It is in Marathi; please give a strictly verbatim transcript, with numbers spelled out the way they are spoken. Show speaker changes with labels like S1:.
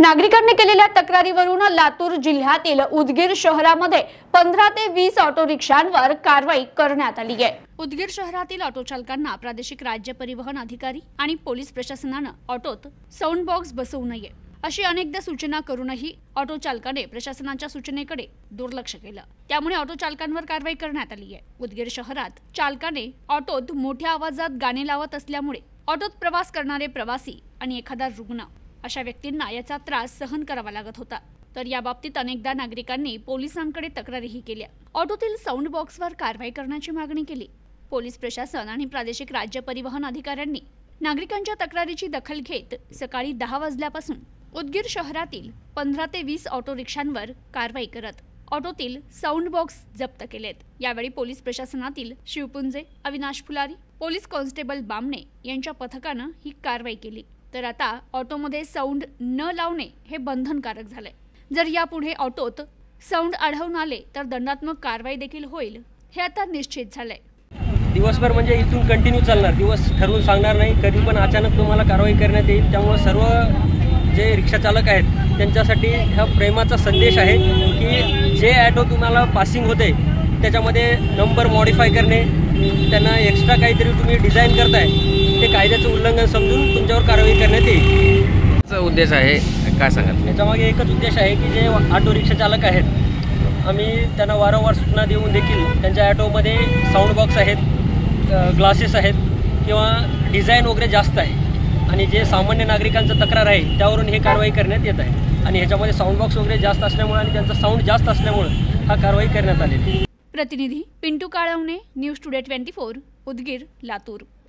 S1: नागरिकांनी केलेल्या तक्रारीवरून लातूर जिल्ह्यातील उदगीर शहरामध्ये पंधरा ते वीस ऑटो रिक्षांवर कारवाई करण्यात आली आहे। उदगीर शहरातील ऑटो चालकांना प्रादेशिक राज्य परिवहन अधिकारी आणि पोलीस प्रशासनाने ऑटोत साऊंड बॉक्स बसवू नये अशी अनेकदा सूचना करूनही ऑटो चालकाने प्रशासनाच्या सूचनेकडे दुर्लक्ष केलं। त्यामुळे ऑटो चालकांवर कारवाई करण्यात आली आहे। उदगीर शहरात चालकाने ऑटोत मोठ्या आवाजात गाणे लावत असल्यामुळे ऑटोत प्रवास करणारे प्रवासी आणि एखादा रुग्ण अशा व्यक्तींना याचा त्रास सहन करावा लागत होता। तर या बाबतीत अनेकदा नागरिकांनी पोलिसांकडे तक्रारीही केल्या। ऑटोतील साऊंड बॉक्सवर कारवाई करण्याची मागणी केली। पोलीस प्रशासन आणि प्रादेशिक राज्य परिवहन अधिकाऱ्यांनी नागरिकांच्या तक्रारीची दखल घेत सकाळी दहा वाजल्यापासून उदगीर शहरातील पंधरा ते वीस ऑटो रिक्षांवर कारवाई करत ऑटोतील साऊंड बॉक्स जप्त केलेत। यावेळी पोलीस प्रशासनातील शिवपुंजे, अविनाश फुलारी, पोलीस कॉन्स्टेबल बामणे यांच्या पथकाने ही कारवाई केली। तर आता ऑटोमध्ये साऊंड न लावणे हे बंधनकारक झाले। जर यापुढे ऑटोत साऊंड आढळून आले तर दंडात्मक कारवाई देखील होईल हे आता निश्चित झाले।
S2: दिवसभर म्हणजे इथून कंटिन्यू चालणार, दिवस ठरवून सांगणार नाही, कधी पण अचानक तुम्हाला कारवाई करण्यात येईल। त्यामुळे सर्व जे रिक्षा चालक आहेत त्यांच्यासाठी हा प्रेमाचा संदेश आहे की जे ऑटो तुम्हाला पासिंग होते त्याच्यामध्ये नंबर मॉडिफाय करणे, त्यांना एक्स्ट्रा काहीतरी तुम्ही डिझाईन करताय ते कायद्याचं उल्लंघन समजून तुमच्यावर कारवाई करण्यात येईल।
S3: उद्देश आहे काय सांगाल?
S2: याच्यामागे एकच उद्देश आहे की जे ऑटो रिक्षा चालक आहेत आम्ही त्यांना वारंवार सूचना देऊन देखील त्यांच्या ऑटोमध्ये साऊंड बॉक्स आहेत, ग्लासेस आहेत किंवा डिझाईन वगैरे जास्त आहे आणि जे सामान्य नागरिकांचं तक्रार आहे त्यावरून हे कारवाई करण्यात येत आहे आणि ह्याच्यामध्ये साऊंड बॉक्स वगैरे जास्त असल्यामुळे आणि त्यांचा साऊंड जास्त असल्यामुळे हा कारवाई करण्यात आलेली आहे।
S1: प्रतिनिधी Pintu Kalwane, news today twenty four, Udgir, Latur.